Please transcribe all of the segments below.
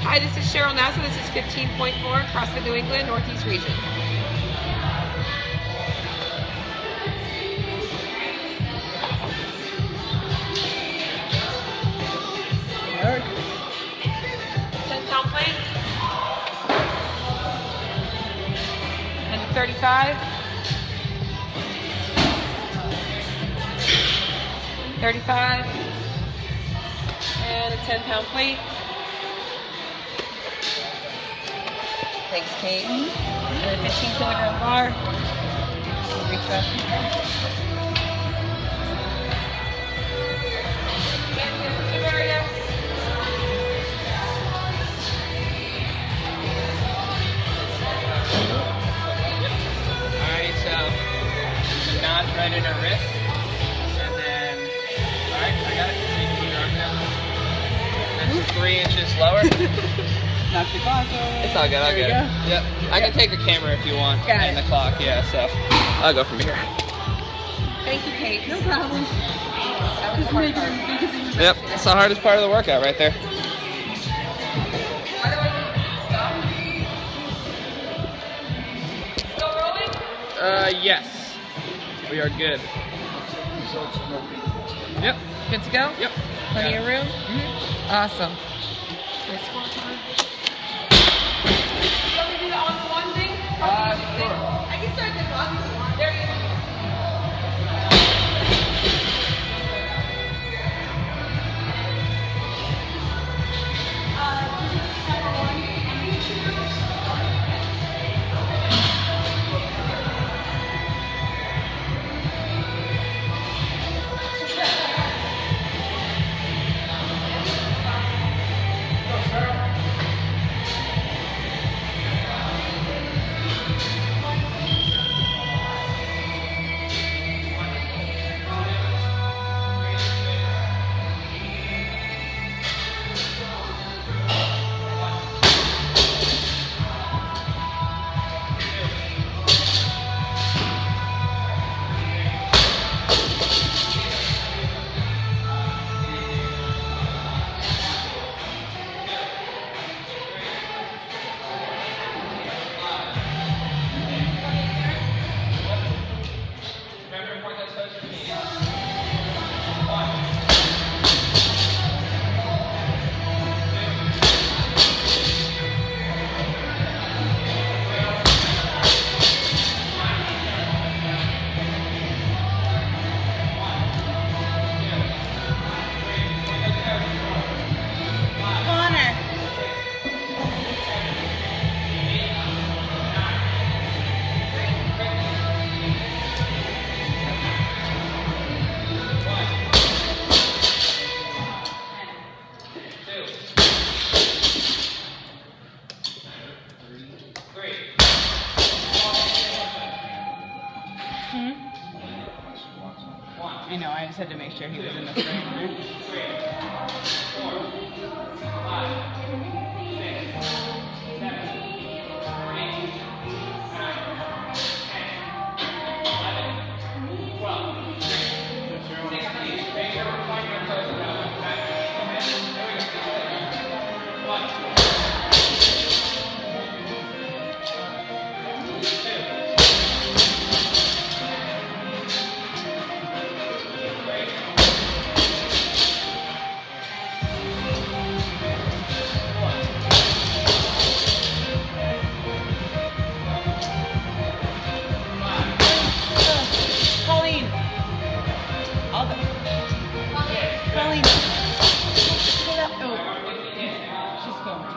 Hi, this is Cheryl Nassau. This is 15.4 CrossFit New England, Northeast region. Eric. 10-pound plank. And 35. 35. And a 10-pound plate. Thanks, Kate. And a 15-kilogram bar. Reach up. Alright, so the knot right in her wrist. And then, alright, I got it. So you can keep your arm down. That's 3 inches lower. Knock your clock over. It's all good, I'll There get you it. Yep. I can take the camera if you want. Got and it. the clock, yeah, so I'll go from here. Thank you, Kate. No problem. That was the hard part. Yep, it's the hardest part of the workout right there. Still rolling? Yes. We are good. Yep. Good to go? Yep. Plenty of room? Mm-hmm. Awesome. Nice squat time. You want me to do the on-one thing? Sure. I can start the clock if you want. There you go. I know, I just had to make sure he was in the frame. Colleen! All the... Colleen! Pull up. Oh. She's going.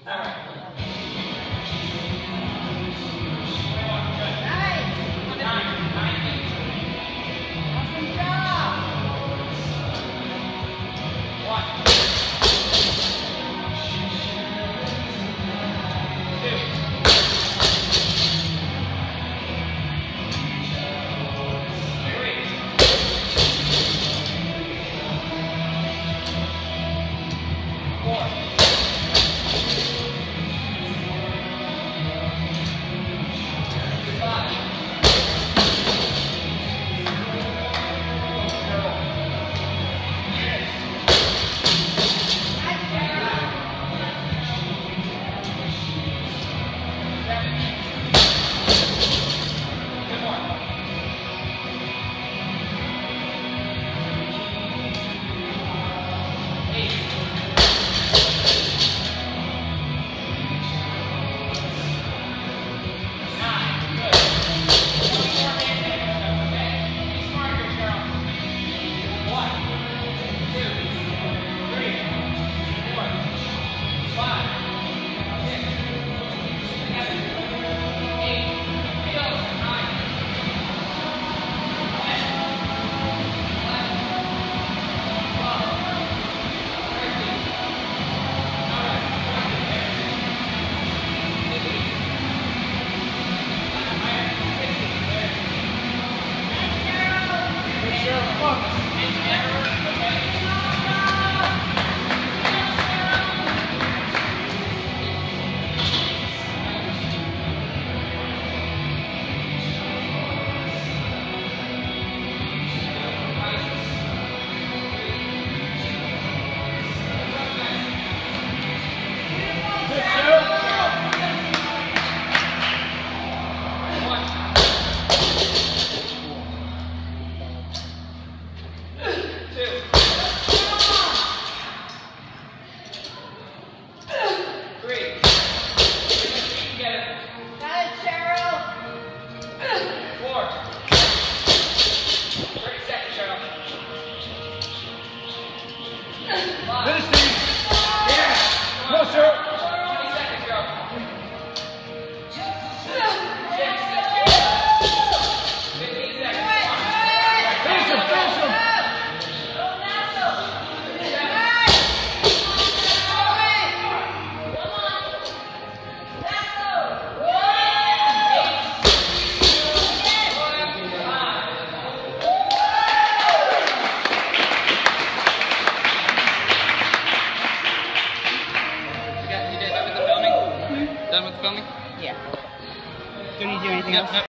Done with the filming? Yeah. Don't need to do anything else.